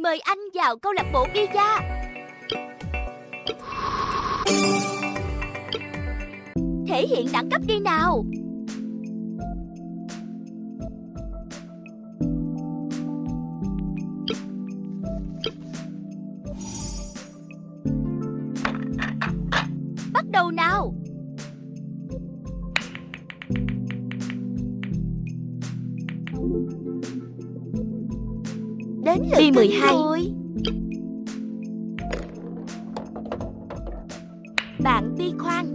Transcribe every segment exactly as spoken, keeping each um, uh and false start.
Mời anh vào câu lạc bộ pizza. Thể hiện đẳng cấp đi nào. Bắt đầu nào. Đến lượt B mười hai rồi. Bạn Bi khoan.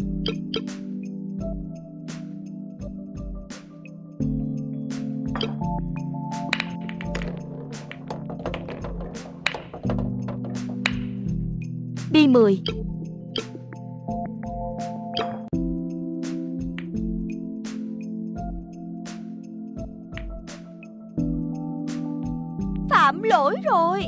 B mười. Phạm lỗi rồi.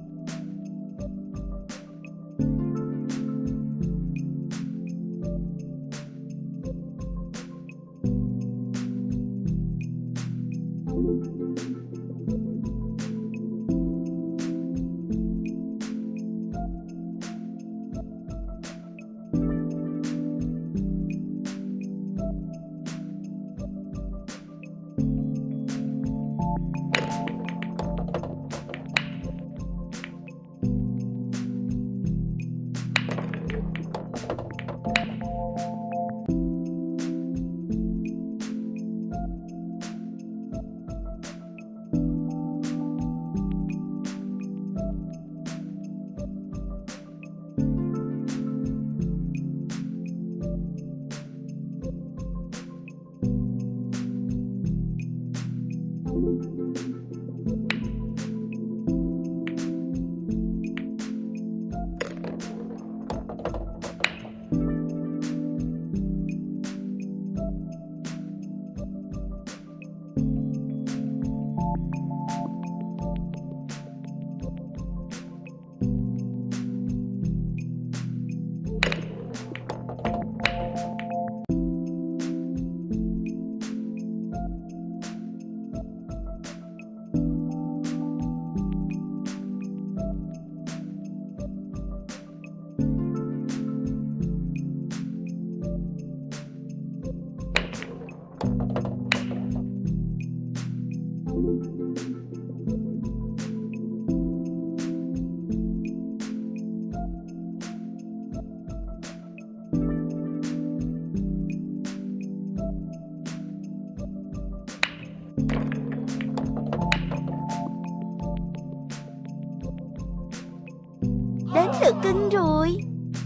Đến lượt cưng rồi.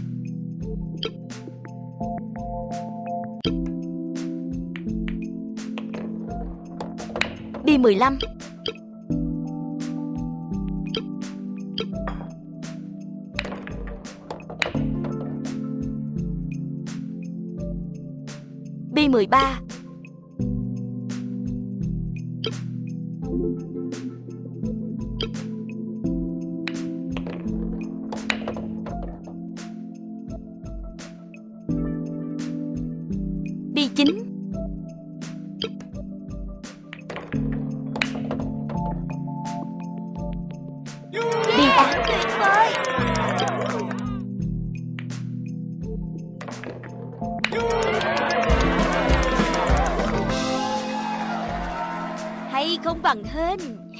B mười lăm. B mười ba. B chín. Đi án tuyệt vời. Hay không bằng hên.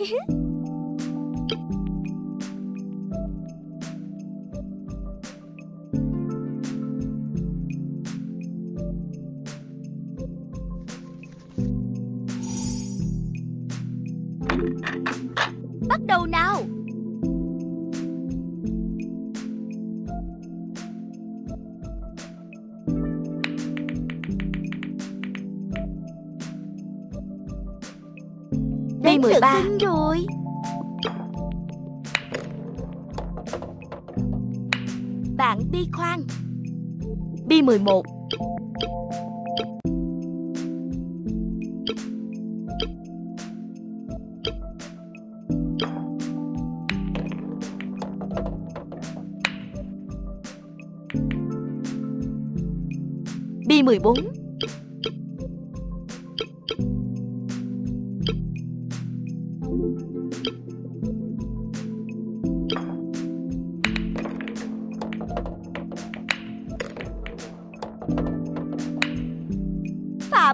Bắt đầu nào. B mười ba. Đến lượt rồi. Bạn Bi khoan. B mười một. B mười bốn.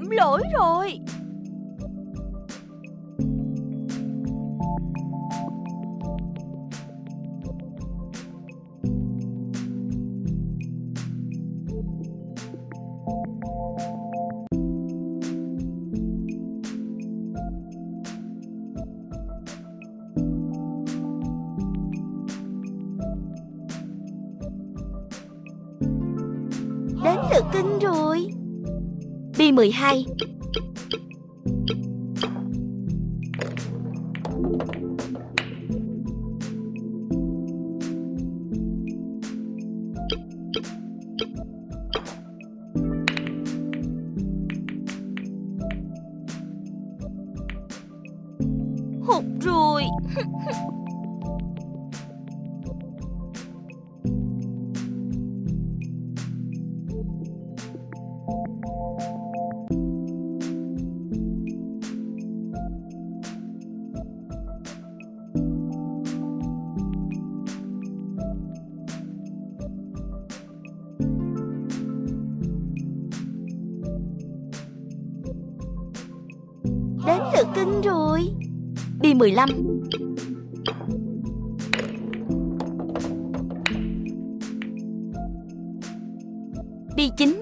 Phạm lỗi rồi. Đến lượt cưng rồi. Bi mười hai. Hụt rồi. Đến lượt cưng rồi. Bi mười lăm. Bi chín.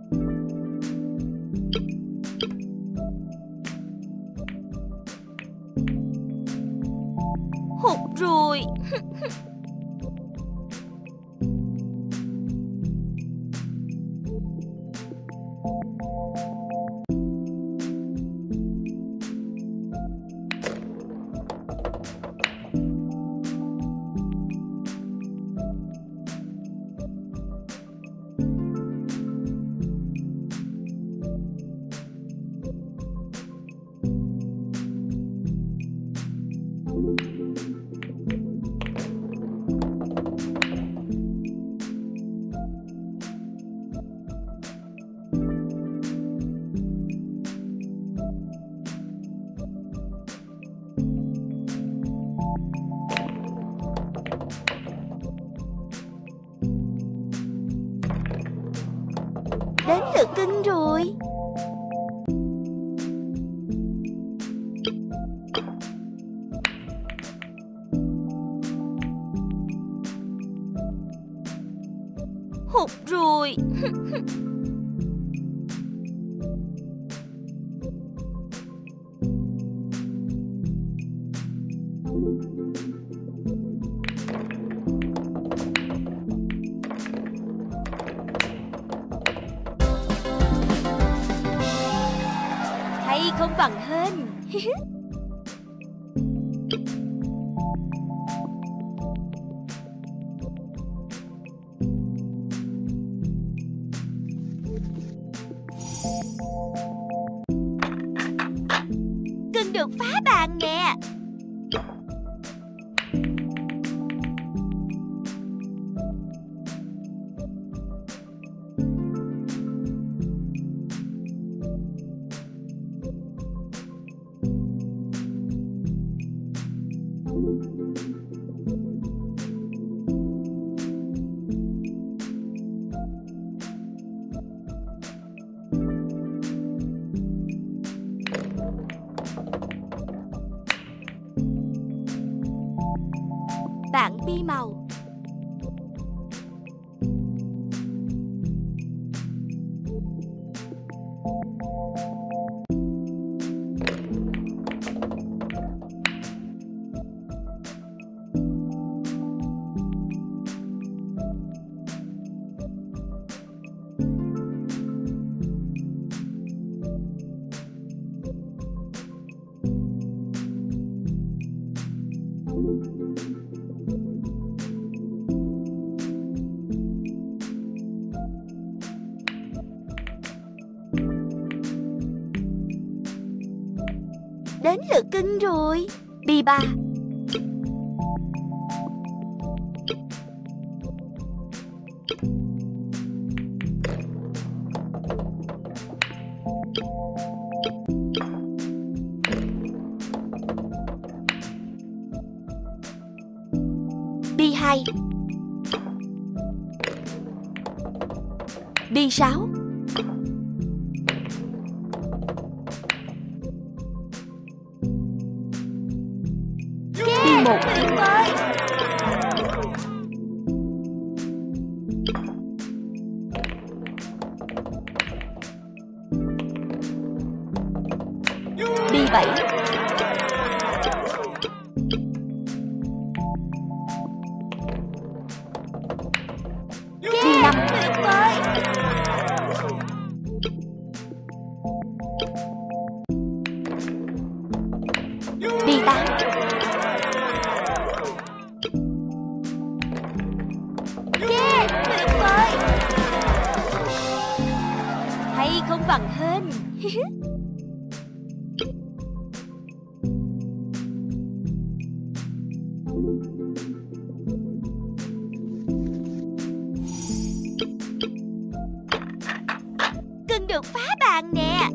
Hụt rồi. Đến lượt cưng rồi. Hụt rồi. Hay không bằng hên. Cưng được phá bàn nè. Bạn bi màu. Đến lượt cưng rồi. Bi ba. Bi hai. Bi sáu. một. Tuyệt vời. Bi bảy. Bi năm. Tuyệt vời. Bi tám. Yeah, tuyệt vời. Hay không bằng hên. Cưng được phá bàn nè.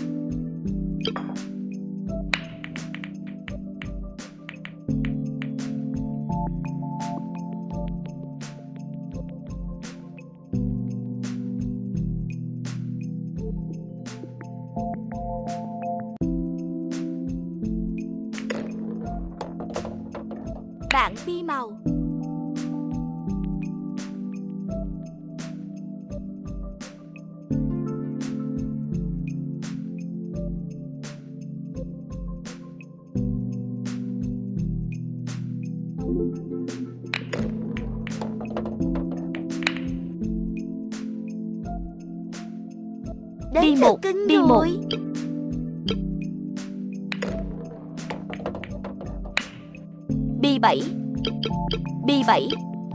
Bạn bi màu. Đến Bi lượt một, cưng bi một. rồi. Bi bảy. Bi bảy.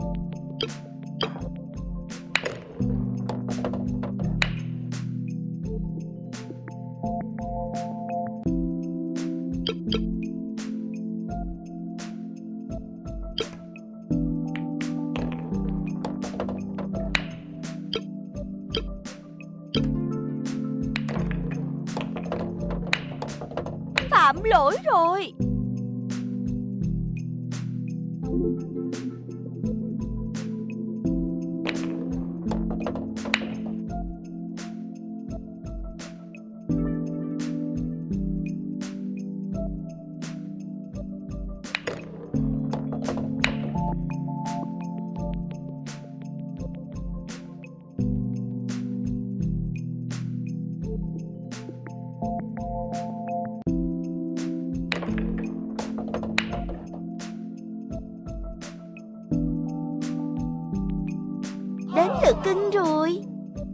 Phạm lỗi rồi. Đến lượt cưng rồi.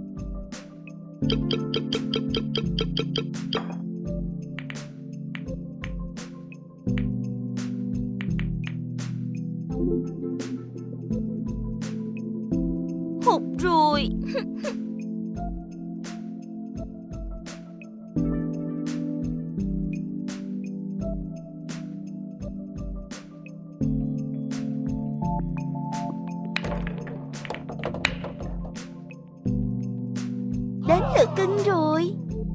Hụt rồi. Đến lượt cưng rồi.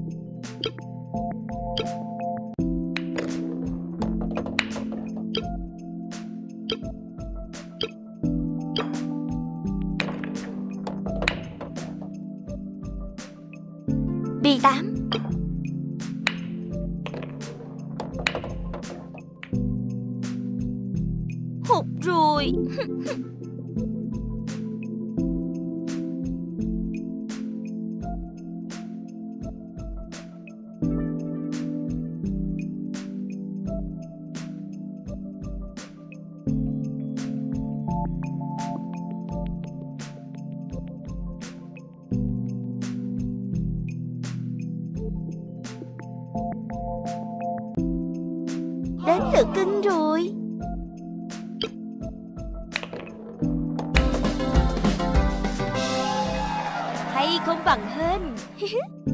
Bi tám. Hụt rồi. Đến lượt cưng rồi. Hay không bằng hên.